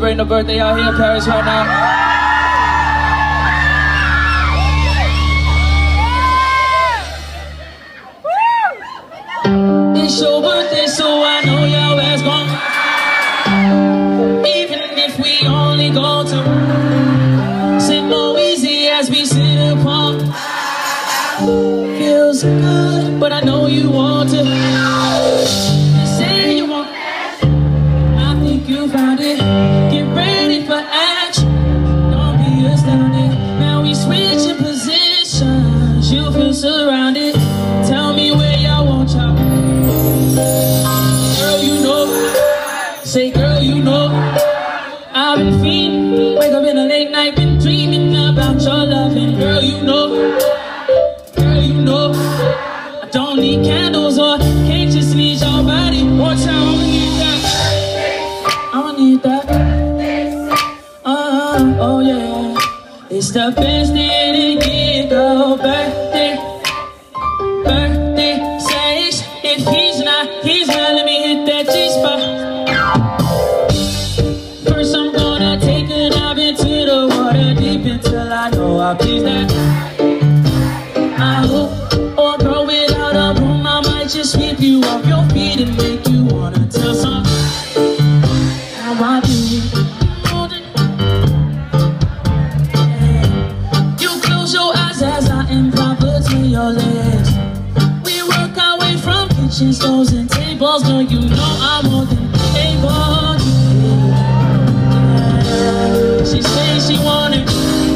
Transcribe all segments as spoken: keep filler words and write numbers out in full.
celebrating a birthday out here in Paris right now. It's your birthday, so I know your ass gone. Even if we only go to sit more easy as we sit apart. Feels good, but I know you want to. You say you want. I think you found it. Get ready for action. Don't be astounded. Now we switching positions. You feel surrounded. Tell me where y'all want y'all. Girl, you know. Say, girl, you know. I've been feeling. Wake up in the late night, been dreaming about your loving. Girl, you know. Girl, you know. I don't need candles or can't just need your body. One time, I'ma need that. I'ma need that. Uh, oh yeah. It's the best day to get the birthday. Birthday sex. If he's not, he's not. Let me hit that G-spot. First I'm gonna take a dive into the water deep until I know I please that. I hope, or throw it out a room. I might just sweep you off your feet and make you wanna tell some. How I do it. You close your eyes as I improv between your legs. We work our way from kitchen stoves and tables. Girl, you know I'm more than able to. She says she wanted,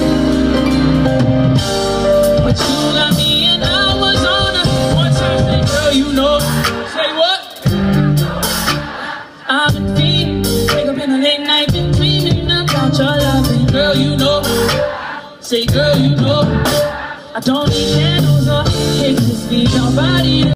but you got me and I was on her. One time, say, girl, you know. Say what? I've been feeding. Wake up in the late night, been dreaming about your loving. Girl, you know. Say, girl, you know. I don't need candles or cake, just need your body.